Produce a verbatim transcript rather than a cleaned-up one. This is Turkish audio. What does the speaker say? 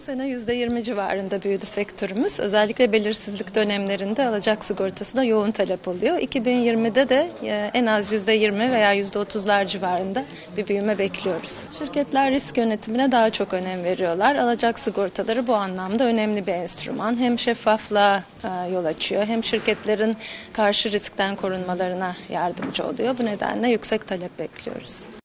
sene yüzde yirmi civarında büyüdü sektörümüz. Özellikle belirsizlik dönemlerinde alacak sigortasına yoğun talep oluyor. iki bin yirmide de en az yüzde yirmi veya yüzde otuzlar civarında bir büyüme bekliyoruz. Şirketler risk yönetimine daha çok önem veriyorlar. Alacak sigortaları bu anlamda önemli bir enstrüman. Hem şeffaflığa yol açıyor hem şirketlerin karşı riskten korunmalarına yardımcı oluyor. Bu nedenle yüksek talep bekliyoruz.